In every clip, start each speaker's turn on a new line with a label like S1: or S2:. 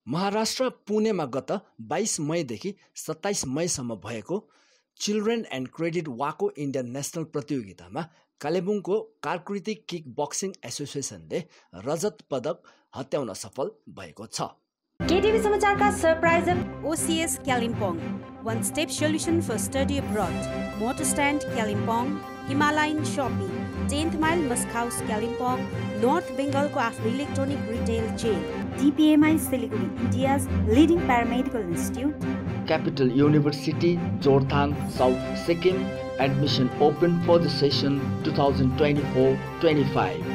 S1: महाराष्ट्र पुणेमा गत 22 मईदेखि 27 मईसम्म भएको चिल्ड्रेन एन्ड क्रेडिट वाको इन्डियन नेसनल प्रतियोगितामा कालेबुङको कार्कृतिक किक बक्सिङ एसोसिएसनले रजत पदक हत्याउन सफल भएको छ।
S2: केटिभी समाचारका सरप्राइजर OCS Kalimpong, one step solution for study abroad. Motor stand Kalimpong, Himalayan Shopping, 10th mile Musk House Kalimpong, North Bengal को आफ्नो electronic retail chain, DPMI Siliguri, India's leading paramedical institute,
S1: Capital University, Jorthang, South Sikkim, admission open for the session 2024-25.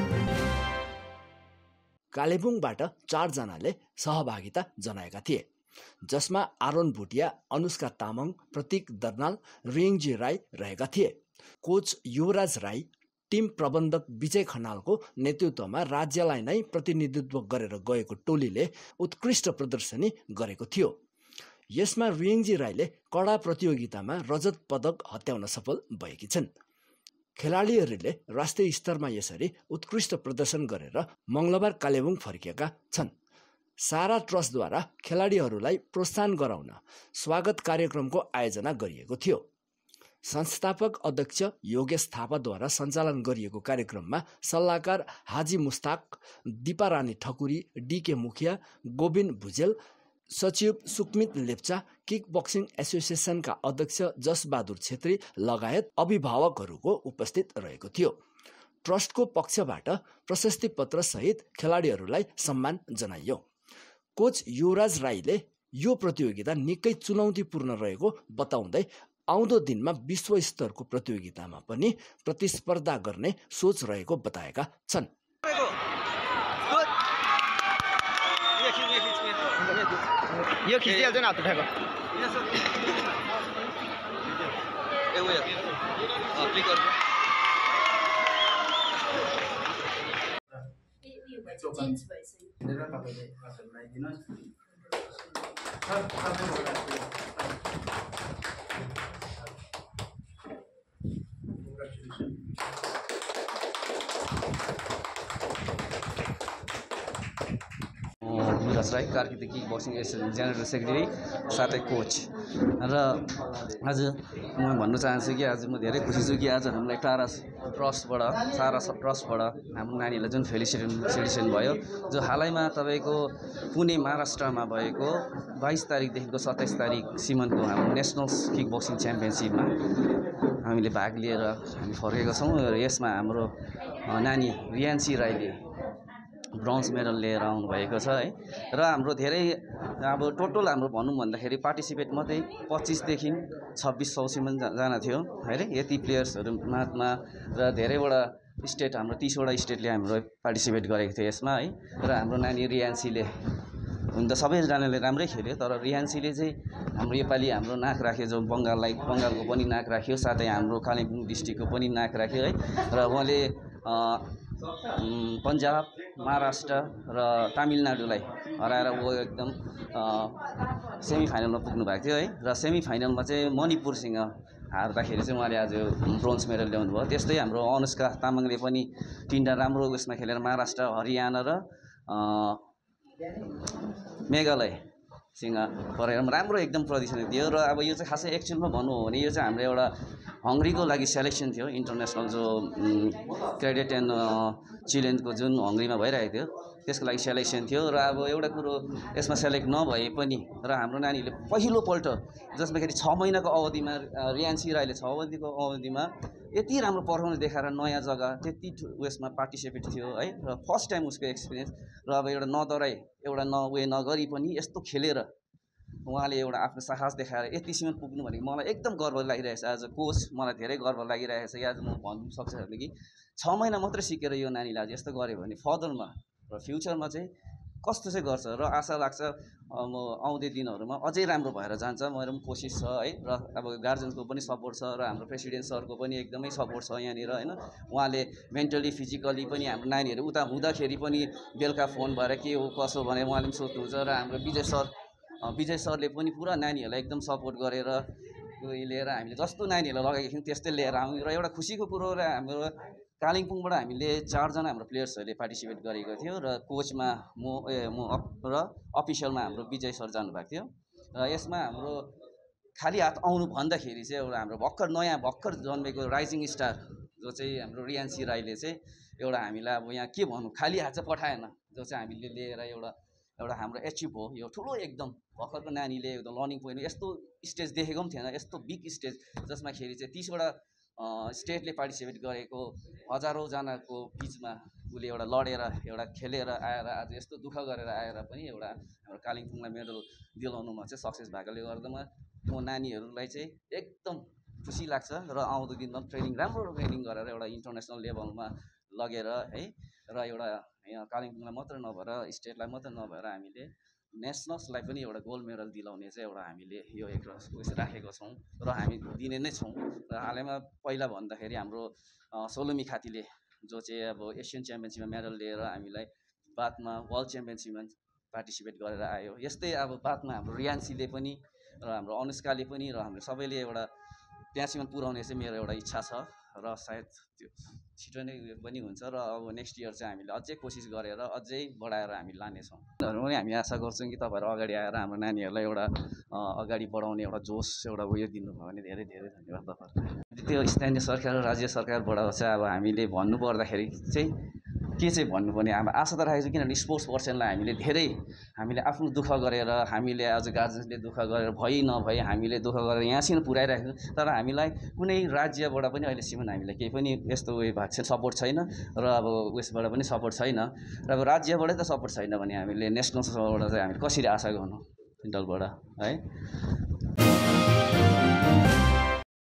S1: कालेबुङबाट 4 जनाले सहभागिता जनाएका थिए, जसमा आरोन भुटिया, अनुष्का तामाङ, प्रतीक दर्नाल, रिङजी राई रहेका थिए। कोच युवराज राई, टिम प्रबन्धक विजय खनालको नेतृत्वमा राज्यलाई नै प्रतिनिधित्व गरेर गएको टोलीले उत्कृष्ट प्रदर्शनी गरेको थियो। यसमा रिङजी राईले कडा प्रतियोगितामा रजत पदक हत्याउन सफल भएकी छन्। खेलाडीहरूले राष्ट्रिय स्तरमा यसरी उत्कृष्ट प्रदर्शन गरेर मङ्गलबार कालेबुङ फर्किएका छन्। सारा ट्रस्टद्वारा खेलाडीहरूलाई प्रोत्साहन गराउन स्वागत कार्यक्रमको आयोजना गरिएको थियो। संस्थापक अध्यक्ष योगेश थापाद्वारा सञ्चालन गरिएको कार्यक्रममा सल्लाहकार हाजी मुस्ताक, दिपारानी ठकुरी, DK मुखिया, गोविन्द भुजेल, सचिव सुकमित लेप्चा, किक बक्सिङ एसोसिएसनका अध्यक्ष जसबहादुर छेत्री लगायत अभिभावकहरूको उपस्थित रहेको थियो। ट्रस्टको पक्षबाट प्रशस्ति पत्र सहित खेलाडीहरूलाई सम्मान जनाइयो। कोच युवराज राईले यो प्रतियोगिता निकै चुनौतीपूर्ण रहेको बताउँदै आउँदो दिनमा विश्व स्तरको प्रतियोगितामा पनि प्रतिस्पर्धा गर्ने सोच रहेको बताएका छन्।
S3: यो खिचिहाल्छ नि हात उठाएको
S4: युवराज राई, कार्कृतिक kick boxing association general secretary साथै कोच। र आज म भन्न चाहन्छु कि आज म धेरै खुसी छु कि आज हामीलाई सारा ट्रस्टबाट हाम्रो नानीहरूलाई जुन फेलिसिटेसन भयो, जो हालैमा तपाईँको पुणे महाराष्ट्रमा भएको 22 तारिकदेखिको 27 तारिकसम्मको हाम्रो नेसनल किक बक्सिङ च्याम्पियनसिपमा हामीले भाग लिएर हामी फर्केका छौँ। र यसमा हाम्रो नानी रियान्सी राईले ब्रोन्ज मेडल लिएर आउनुभएको छ है। र हाम्रो धेरै अब टोटल हाम्रो भनौँ भन्दाखेरि पार्टिसिपेट मात्रै 25 देखि 2600 जना थियो हैन। यति प्लेयर्सहरू माथमा र धेरैवटा स्टेट, हाम्रो 30 वटा स्टेटले हाम्रो पार्टिसिपेट गरेको थियो यसमा है। र हाम्रो नानी रियान्सीले, हुन त सबैजनाले राम्रै खेल्यो, तर रियान्सीले चाहिँ हाम्रो योपालि हाम्रो नाक राख्यो, जो बङ्गालको पनि नाक राख्यो, साथै हाम्रो कालिम्पोङ डिस्ट्रिक्टको पनि नाक राख्यो है। र उहाँले पन्जाब, महाराष्ट्र र तामिलनाडुलाई हराएर वो एकदम सेमी फाइनलमा पुग्नु भएको थियो है। र सेमी फाइनलमा चाहिँ मणिपुरसँग हार्दाखेरि चाहिँ उहाँले आज ब्रोन्ज मेडल ल्याउनु भयो। त्यस्तै हाम्रो अनुष्का तामाङले पनि 3टा राम्रो उसमा खेलेर महाराष्ट्र, हरियाणा र मेघालयसँग परेर राम्रो एकदम प्रदर्शन दियो। र अब यो चाहिँ खासै एक्चुअलमा भन्नु हो भने यो चाहिँ हाम्रो एउटा हङ्ग्रीको लागि सेलेक्सन थियो, इन्टरनेसनल जो क्रेडिट एन्ड चिल्ड्रेनको जुन हङ्ग्रीमा भइरहेको थियो त्यसको लागि सेलेक्सन थियो। र अब एउटा कुरो यसमा सेलेक्ट नभए पनि र हाम्रो नानीले पहिलोपल्ट जसमा 6 महिनाको अवधिमा रियान्सी राईले 6 महिनाको अवधिमा यति राम्रो पर्फर्मेन्स देखाएर नयाँ जग्गा त्यति उयसमा पार्टिसिपेट थियो है। र फर्स्ट टाइम उसको एक्सपिरियन्स। र अब एउटा नडराई, एउटा नगरी पनि यस्तो खेलेर उहाँले एउटा आफ्नो साहस देखाएर यतिसम्म पुग्नु भनेको मलाई एकदम गर्व लागिरहेछ। आज कोच मलाई धेरै गर्व लागिरहेछ कि आज म भन्नु सक्छु कि 6 महिना मात्रै सिकेर यो नानीले आज यस्तो गर्यो भने फर्दरमा र फ्युचरमा चाहिँ कस्तो चाहिँ गर्छ। र आशा लाग्छ म आउँदै दिनहरूमा अझै राम्रो भएर जान्छ। मेरो पनि कोसिस छ है। र अब गार्जेन्सको पनि सपोर्ट छ र हाम्रो प्रेसिडेन्ट सरको पनि एकदमै सपोर्ट छ यहाँनिर हैन। उहाँले मेन्टली फिजिकली पनि हाम्रो नानीहरू उता हुँदाखेरि पनि बेलुका फोन भएर के हो कसो भने उहाँले पनि सोध्नुहुन्छ। र हाम्रो विजय सरले पनि पुरा नानीहरूलाई एकदम सपोर्ट गरेर लिएर हामीले जस्तो नानीहरूलाई लगेको थियौँ त्यस्तै लिएर आउँ। र एउटा खुसीको कुरो र हाम्रो कालिम्पोङबाट हामीले 4 जना हाम्रो प्लेयर्सहरूले पार्टिसिपेट गरेको थियो र कोचमा म र अफिसियलमा हाम्रो विजय सर जानुभएको थियो र यसमा हाम्रो खाली हात आउनु भन्दाखेरि चाहिँ एउटा हाम्रो भर्खर जन्मेको राइजिङ स्टार जो चाहिँ हाम्रो रियान्सी राईले चाहिँ एउटा हामीलाई अब यहाँ के भन्नु खाली हात चाहिँ पठाएन, जो चाहिँ हामीले लिएर एउटा हाम्रो एचिभ हो। यो ठुलो एकदम भर्खरको नानीले एकदम लर्निङ पोइन्ट यस्तो स्टेज देखेको पनि थिएन, यस्तो बिग स्टेज जसमा खेरि चाहिँ 30वटा स्टेटले पार्टिसिपेट गरेको हजारौँजनाको बिचमा उसले एउटा लडेर एउटा खेलेर आएर आज यस्तो दुःख गरेर आएर पनि एउटा हाम्रो कालिम्पोङलाई मेडल दिलाउनुमा चाहिँ सक्सेस भएकोले गर्दामा म नानीहरूलाई चाहिँ एकदम खुसी लाग्छ र आउँदो दिनमा राम्रो ट्रेनिङ गरेर एउटा इन्टरनेसनल लेभलमा लगेर है र एउटा यहाँ कालिम्पोङलाई मात्रै नभएर स्टेटलाई मात्रै नभएर हामीले नेसनल्सलाई पनि एउटा गोल्ड मेडल दिलाउने चाहिँ एउटा हामीले यो एक राखेको छौँ र हामी दिने नै छौँ। र हालैमा पहिला भन्दाखेरि हाम्रो सोलुमी खातीले जो चाहिँ अब एसियन च्याम्पियनसिपमा मेडल लिएर हामीलाई बादमा वर्ल्ड च्याम्पियनसिपमा पार्टिसिपेट गरेर आयो। यस्तै अब बादमा हाम्रो रियान्सीले पनि र हाम्रो अनुष्काले पनि र हाम्रो सबैले एउटा त्यहाँसम्म पुर्याउने चाहिँ मेरो एउटा इच्छा छ र सायद त्यो छिटो नै उयो पनि हुन्छ र अब नेक्स्ट इयर चाहिँ हामीले अझै कोसिस गरेर अझै बढाएर हामी लानेछौँ। पनि हामी आशा गर्छौँ कि तपाईँहरू अगाडि आएर हाम्रो नानीहरूलाई एउटा अगाडि बढाउने एउटा जोस एउटा उयो दिनुभयो भने धेरै धेरै धन्यवाद तपाईँहरूलाई। त्यो स्थानीय सरकार र राज्य सरकारबाट चाहिँ अब हामीले भन्नुपर्दाखेरि चाहिँ के चाहिँ भन्नुपर्ने अब आशा त राखेको छु, किनभने स्पोर्ट्स पर्सनलाई हामीले आफ्नो दुःख गरेर हामीले आज गार्जेन्सले दुःख गरेर भइ नभई हामीले दुःख गरेर यहाँसम्म पुऱ्याइराखेको छु, तर हामीलाई कुनै राज्यबाट पनि अहिलेसम्म हामीलाई केही पनि यस्तो उयो भएको छैन, सपोर्ट छैन र अब उयसबाट पनि सपोर्ट छैन र अब राज्यबाटै त सपोर्ट छैन भने हामीले नेसनलबाट चाहिँ हामी कसरी आशा गर्नु दलबाट है।